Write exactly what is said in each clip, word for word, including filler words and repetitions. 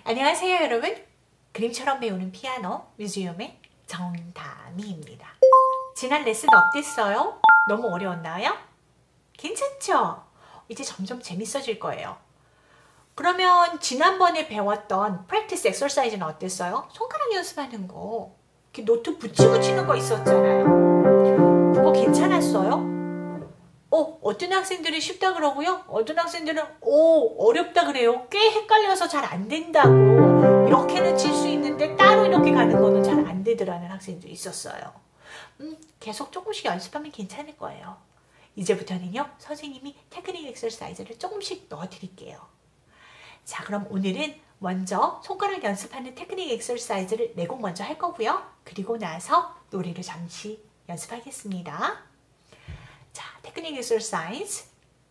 안녕하세요 여러분. 그림처럼 배우는 피아노 뮤지엄의 정다미입니다. 지난 레슨 어땠어요? 너무 어려웠나요? 괜찮죠? 이제 점점 재밌어질 거예요. 그러면 지난번에 배웠던 practice exercise는 어땠어요? 손가락 연습하는 거, 이렇게 노트 붙이고 치는 거 있었잖아요. 그거 괜찮았어요? 어, 어떤 학생들은 쉽다 그러고요. 어떤 학생들은 오, 어렵다 그래요. 꽤 헷갈려서 잘 안 된다고. 이렇게는 칠 수 있는데 따로 이렇게 가는 거는 잘 안 되더라는 학생들이 있었어요. 음, 계속 조금씩 연습하면 괜찮을 거예요. 이제부터는요, 선생님이 테크닉 엑서사이즈를 조금씩 넣어드릴게요. 자, 그럼 오늘은 먼저 손가락 연습하는 테크닉 엑서사이즈를 네 곡 먼저 할 거고요. 그리고 나서 노래를 잠시 연습하겠습니다. 자, 테크닉 엑서사이즈.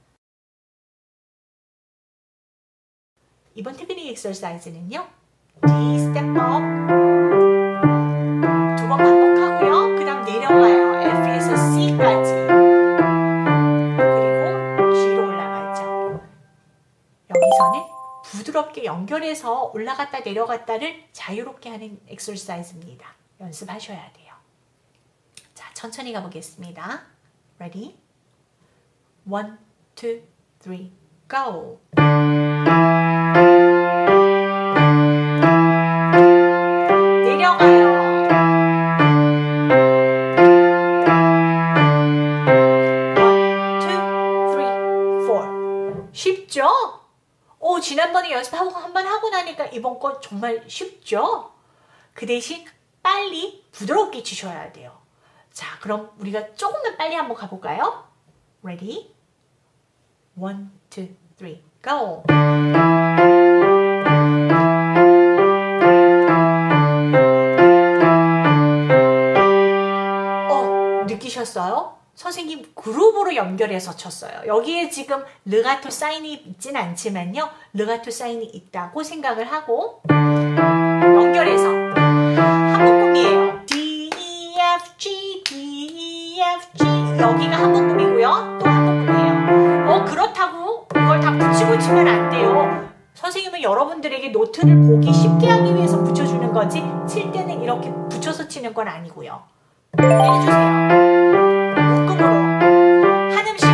이번 테크닉 엑서사이즈는요, D 스텝 업 두 번 반복하고요. 그 다음 내려와요. F에서 C까지. 그리고 G로 올라가죠. 여기서는 부드럽게 연결해서 올라갔다 내려갔다를 자유롭게 하는 엑서사이즈입니다. 연습하셔야 돼요. 자, 천천히 가보겠습니다. Ready? One, two, three, go! 내려가요. One, two, three, four. 쉽죠? 오, 지난번에 연습하고 한번 하고 나니까 이번 거 정말 쉽죠? 그 대신 빨리 부드럽게 치셔야 돼요. 자, 그럼 우리가 조금만 빨리 한번 가볼까요? Ready? One, two, three, go! 어, 느끼셨어요? 선생님 그룹으로 연결해서 쳤어요. 여기에 지금 르가토 사인이 있진 않지만요. 르가토 사인이 있다고 생각을 하고 연결해서 한 묶음이에요. D, E, F, G, D, E, F, G 여기가 한 묶음이고요. 또 한 묶음이에요. 어, 그렇다고 이걸 다 붙이고 치면 안 돼요. 선생님은 여러분들에게 노트를 보기 쉽게 하기 위해서 붙여주는 거지 칠 때는 이렇게 붙여서 치는 건 아니고요. 해주세요. 묶음으로 한 음씩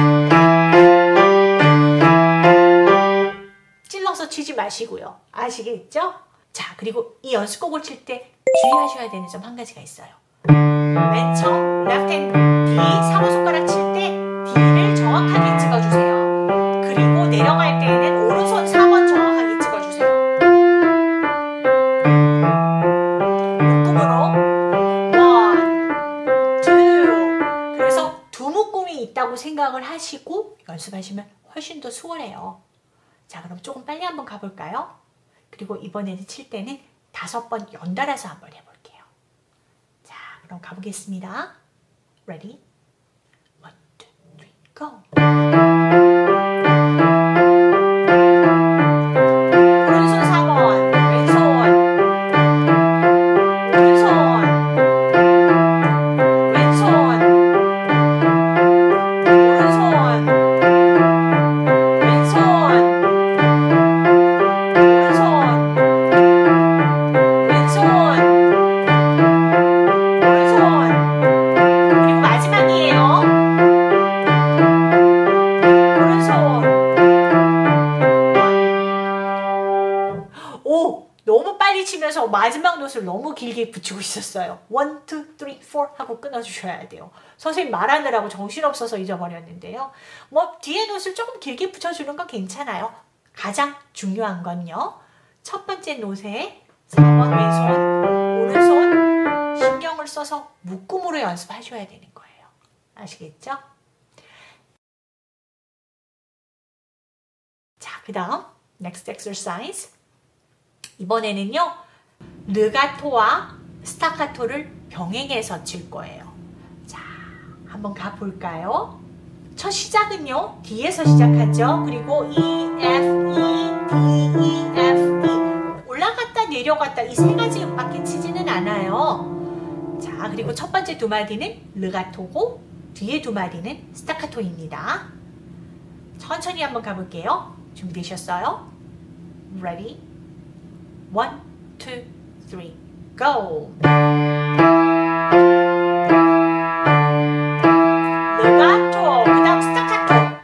찔러서 치지 마시고요. 아시겠죠? 자, 그리고 이 연습곡을 칠 때 주의하셔야 되는 점 한 가지가 있어요. 맨 처음 left hand D, 삼 호 손가락 칠 때 D를 정확하게 찍어주세요. 그리고 내려갈 때에는 오른손 사 번 정확하게 찍어주세요. 묶음으로 one, two. 그래서 두 묶음이 있다고 생각을 하시고 연습하시면 훨씬 더 수월해요. 자, 그럼 조금 빨리 한번 가볼까요? 그리고 이번에는 칠 때는 다섯 번 연달아서 한번 해볼게요. 자, 그럼 가보겠습니다. Ready? One, two, three, go! 오른손 사 번, 왼손, 오른손, 왼손, 오른손, 왼손, 치면서 마지막 노트를 너무 길게 붙이고 있었어요. 원, 투, 쓰리, 포 하고 끊어주셔야 돼요. 선생님 말하느라고 정신없어서 잊어버렸는데요. 뭐 뒤에 노트를 조금 길게 붙여주는 건 괜찮아요. 가장 중요한 건요. 첫 번째 노트에 사 번 왼손, 오른손 신경을 써서 묶음으로 연습하셔야 되는 거예요. 아시겠죠? 자, 그 다음 next exercise. 이번에는요, 르가토와 스타카토를 병행해서 칠 거예요. 자, 한번 가볼까요? 첫 시작은요, D에서 시작하죠. 그리고 E, F, E, D, E, F, E 올라갔다 내려갔다 이 세 가지 음밖에 치지는 않아요. 자, 그리고 첫 번째 두 마디는 르가토고 뒤에 두 마디는 스타카토입니다. 천천히 한번 가볼게요. 준비되셨어요? Ready? one, two, three, go! 레가토, 그 다음 스타카토.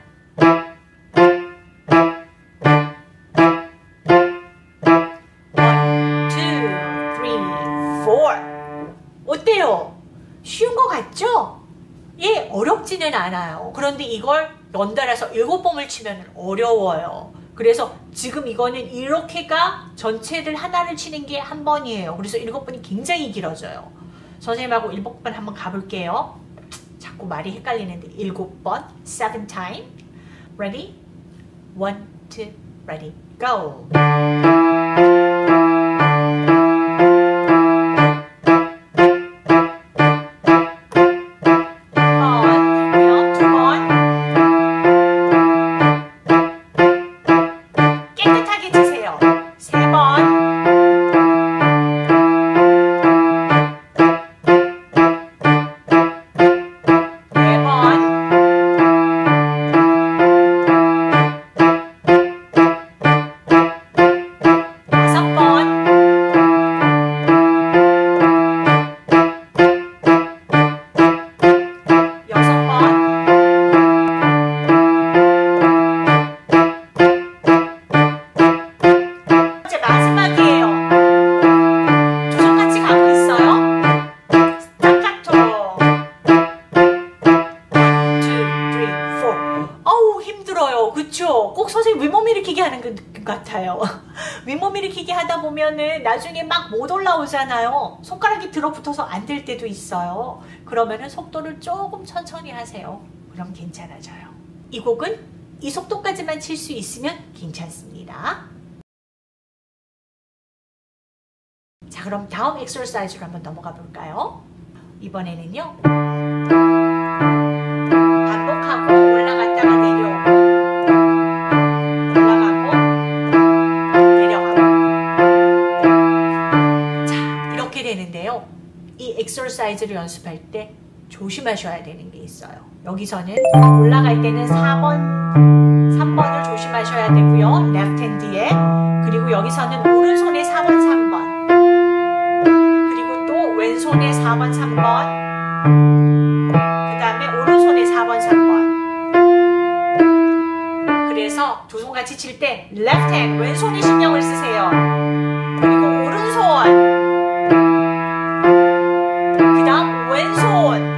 one, two, three, four. 어때요? 쉬운 거 같죠? 예, 어렵지는 않아요. 그런데 이걸 연달아서 일곱 번을 치면 어려워요. 그래서 지금 이거는 이렇게가 전체를 하나를 치는 게 한 번이에요. 그래서 일곱 번이 굉장히 길어져요. 선생님하고 일곱 번 한번 가볼게요. 자꾸 말이 헷갈리는데 일곱 번, seven time. Ready? One, two, ready, go! 그쵸? 꼭 선생님 윗몸 일으키기 하는 것 같아요. 윗몸 일으키기 하다 보면은 나중에 막 못 올라오잖아요. 손가락이 들어붙어서 안 될 때도 있어요. 그러면은 속도를 조금 천천히 하세요. 그럼 괜찮아져요. 이 곡은 이 속도까지만 칠 수 있으면 괜찮습니다. 자, 그럼 다음 엑서사이즈로 한번 넘어가 볼까요? 이번에는요. 반복하고 올라갔다가 내려오고 올라가고 내려가고 자, 이렇게 되는데요. 이 엑서사이즈를 연습할 때 조심하셔야 되는 게 있어요. 여기서는 올라갈 때는 사 번, 삼 번을 조심하셔야 되고요. 레프트 핸드에. 그리고 여기서는 오른손에 사 번, 삼 번. 그리고 또 왼손에 사 번, 삼 번. 그 다음에 오른손에 사 번, 삼 번. 그래서 두 손 같이 칠 때 left hand, 왼손에 신경을 쓰세요. 그리고 오른손. 그 다음 왼손.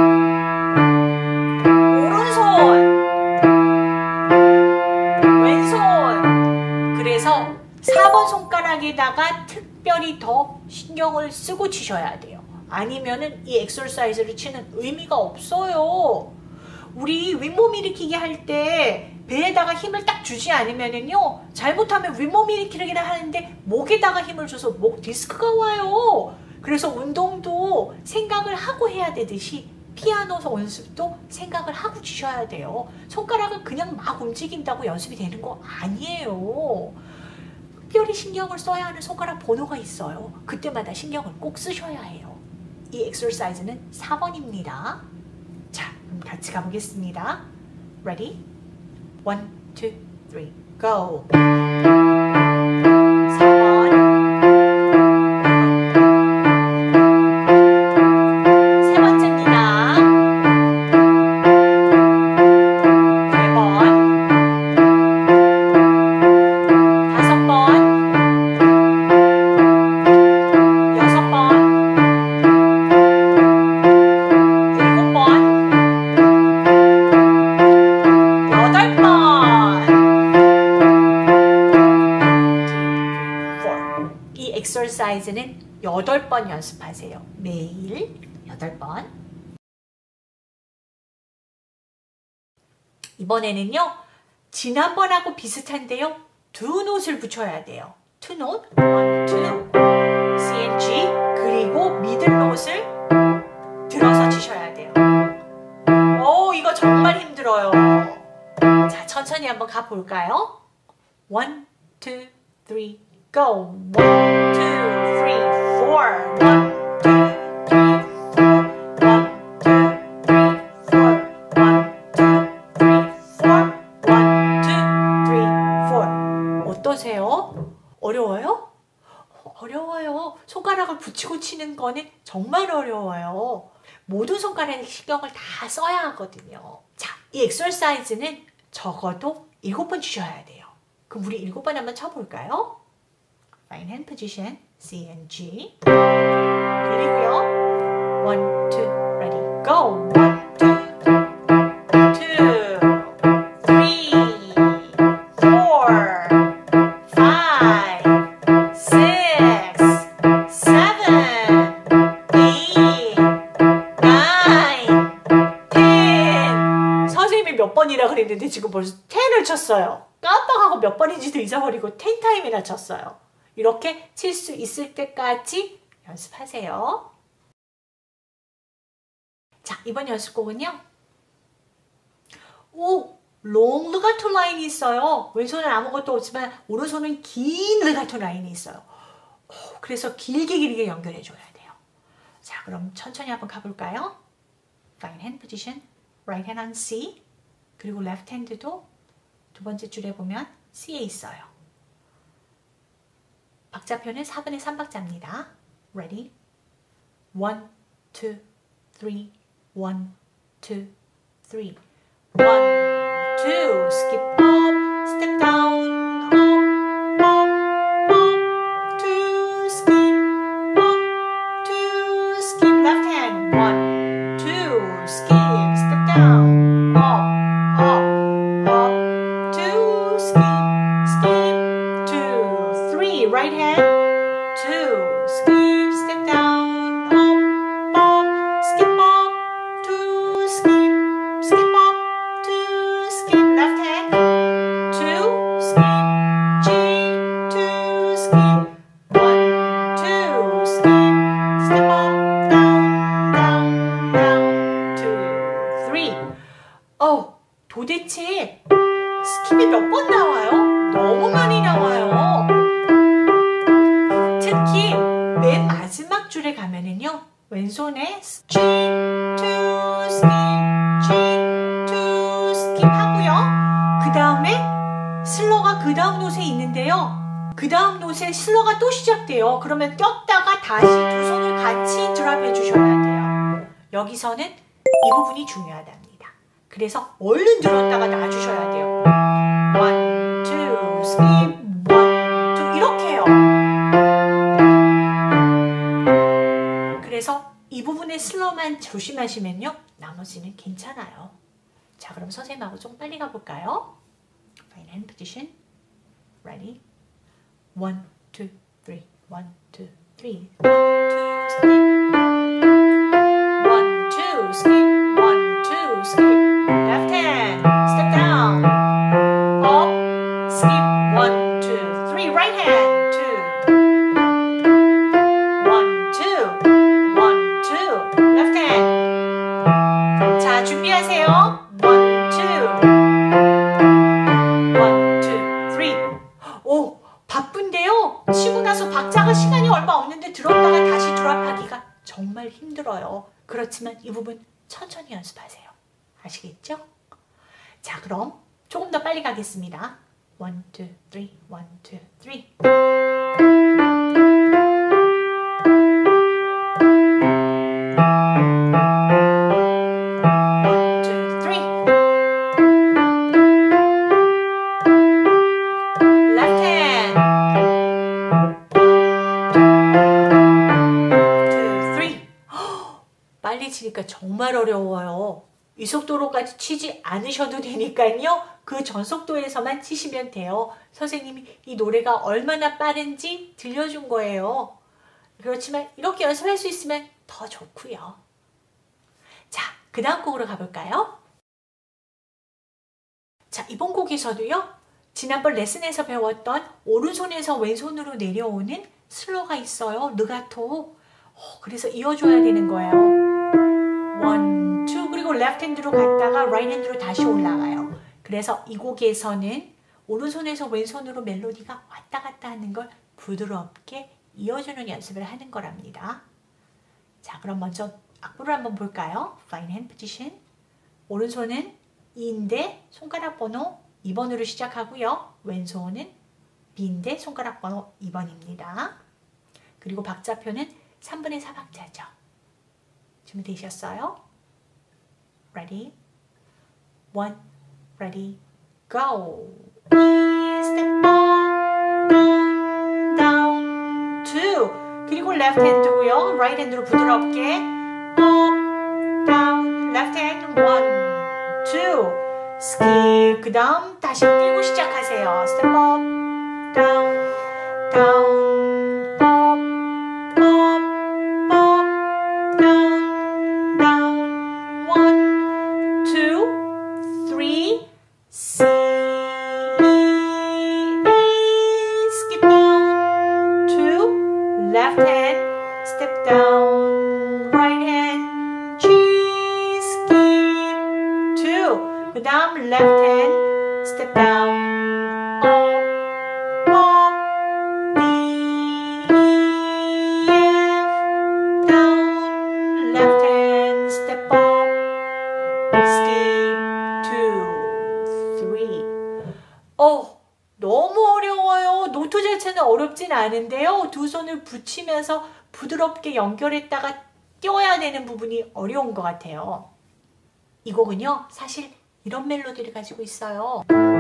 사 번 손가락에다가 특별히 더 신경을 쓰고 치셔야 돼요. 아니면은 이 엑서사이즈를 치는 의미가 없어요. 우리 윗몸 일으키기 할 때 배에다가 힘을 딱 주지 않으면은요, 잘못하면 윗몸 일으키기를 하는데 목에다가 힘을 줘서 목 디스크가 와요. 그래서 운동도 생각을 하고 해야 되듯이 피아노 연습도 생각을 하고 치셔야 돼요. 손가락을 그냥 막 움직인다고 연습이 되는 거 아니에요. 특별히 신경을 써야 하는 손가락 번호가 있어요. 그때마다 신경을 꼭 쓰셔야 해요. 이 엑서사이즈는 사 번입니다. 자, 그럼 같이 가보겠습니다. Ready? one, two, three, go! 사 번. 세 번째입니다. 네 번. 다섯 번. 여섯 번. 일곱 번. 여덟 번. 이 엑서사이즈는 여덟 번 연습하세요. 매일 여덟 번. 이번에는요, 지난번하고 비슷한데요, 두 노트를 붙여야 돼요. 투 노트, 원, 투, C and G, 그리고 미들 노트를 들어서 치셔야 돼요. 오, 이거 정말 힘들어요. 자, 천천히 한번 가볼까요? one, two, three, go! one, two, three, four. one, two, three, four. one, two, three, four. one, two, three, four. one, two, three, four. 어떠세요? 어려워요? 붙이고 치는 거는 정말 어려워요. 모든 손가락에 신경을 다 써야 하거든요. 자, 이 엑서사이즈는 적어도 일곱 번 주셔야 돼요. 그럼 우리 일곱 번 한번 쳐볼까요? Fine hand position, C and G. 그리고요. One, two, ready, go. One, two, two, three, four, five, six, seven, eight, nine, ten. 선생님이 몇 번이라 그랬는데 지금 벌써 텐을 쳤어요. 깜빡하고 몇 번인지도 잊어버리고 텐 타임이나 쳤어요. 이렇게 칠 수 있을 때까지 연습하세요. 자, 이번 연습곡은요. 오, 롱 르가토 라인이 있어요. 왼손은 아무것도 없지만 오른손은 긴 르가토 라인이 있어요. 오, 그래서 길게 길게 연결해 줘야 돼요. 자, 그럼 천천히 한번 가볼까요? Fine hand position, right hand on C, 그리고 left hand도 두 번째 줄에 보면 C에 있어요. 박자표는 사분의 삼 박자입니다. Ready? one, two, three, one, two, three. one, two, skip up, step down, up, up, up, two, skip, up, two, skip, left hand, one, two, skip, step down, up, up, up, two, skip, skip, two, three, right hand, two, skip, step down, up, up, skip up, two, skip, skip up, two, skip, left hand, two, skip, G, two, skip, one, two, skip, step up, down, down, down, two, three. 어, 도대체 스킵이 몇 번 나와요? 너무 많이 나와요. 특히 맨 마지막 줄에 가면은요, 왼손에 G, two, skip, G, two, skip 하고요. 그 다음에 슬러가 그 다음 노트에 있는데요. 그 다음 노트에 슬러가 또 시작돼요. 그러면 꼈다가 다시 두 손을 같이 드랍해 주셔야 돼요. 여기서는 이 부분이 중요하답니다. 그래서 얼른 들었다가 놔주셔야 돼요. one, two, skip, one, two 이렇게 해요. 그래서 이 부분의 슬로만 조심하시면요. 나머지는 괜찮아요. 자, 그럼 선생님하고 좀 빨리 가볼까요? Fine hand position. Ready? one, two, three. one, two, three. one, two, skip. one, two, skip. one, two, skip. Left hand. Step down. Up. Skip. one, two, three. Right hand. two. one, two. one, two. Left hand. 자, 준비하세요. one, two. one, two, three. 오, 바쁜데요. 치고 나서 박자가 시간이 얼마 없는데 들었다가 다시 드랍하기가 정말 힘들어요. 그렇지만 이 부분 천천히 연습하세요. 아시겠죠? 자, 그럼 조금 더 빨리 가겠습니다. one, two, three, one, two, three. one, two, three. Left hand. two, three. 빨리 치니까 정말 어려워요. 이 속도로까지 치지 않으셔도 되니까요. 그 전속도에서만 치시면 돼요. 선생님이 이 노래가 얼마나 빠른지 들려준 거예요. 그렇지만 이렇게 연습할 수 있으면 더 좋고요. 자, 그 다음 곡으로 가볼까요? 자, 이번 곡에서도요. 지난번 레슨에서 배웠던 오른손에서 왼손으로 내려오는 슬로가 있어요. 르가토. 어, 그래서 이어줘야 되는 거예요. one, two, 그리고 레프트 핸드로 갔다가 라이트 핸드로 다시 올라가요. 그래서 이 곡에서는 오른손에서 왼손으로 멜로디가 왔다 갔다 하는 걸 부드럽게 이어주는 연습을 하는 거랍니다. 자, 그럼 먼저 악보를 한번 볼까요? Fine hand position. 오른손은 E인데 손가락 번호 이 번으로 시작하고요. 왼손은 B인데 손가락 번호 이 번입니다. 그리고 박자표는 삼분의 사 박자죠. 준비되셨어요? Ready? One, ready, go. Step up, down, down, two. 그리고 left hand고요. right hand로 부드럽게 up, down, left hand, one, two. skip. 그 다음 다시 뛰고 시작하세요. step up, down, down, up, up, up, down, down, one, two, three, C, E, A, skip down, two, left hand, step down, right hand, G, skip, two, 그 다음 left hand, step down, up, up, D, E, F, down, left hand, step up, skip, two, three. 어, 너무 어려워요. 노트 자체는 어렵진 않은데요. 두 손을 붙이면서 부드럽게 연결했다가 띄워야 되는 부분이 어려운 것 같아요. 이 곡은요, 사실 이런 멜로디를 가지고 있어요.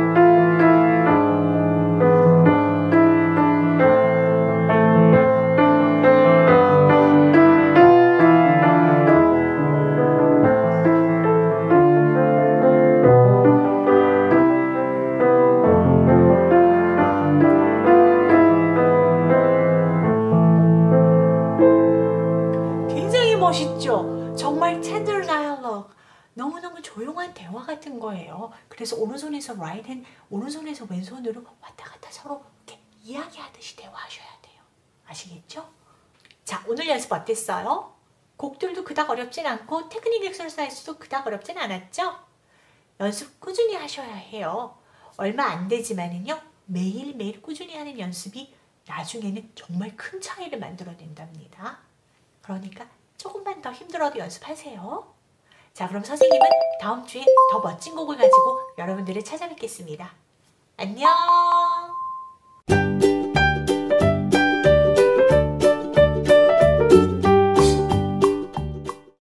멋있죠? 정말 tender dialogue. 너무너무 조용한 대화 같은 거예요. 그래서 오른손에서 right hand, 오른손에서 왼손으로 왔다 갔다 서로 이렇게 이야기하듯이 대화하셔야 돼요. 아시겠죠? 자, 오늘 연습 어땠어요? 곡들도 그닥 어렵진 않고 테크닉 엑서사이즈도 그닥 어렵진 않았죠? 연습 꾸준히 하셔야 해요. 얼마 안 되지만은요, 매일매일 꾸준히 하는 연습이 나중에는 정말 큰 차이를 만들어낸답니다. 그러니까 조금만 더 힘들어도 연습하세요. 자, 그럼 선생님은 다음 주에 더 멋진 곡을 가지고 여러분들을 찾아뵙겠습니다. 안녕!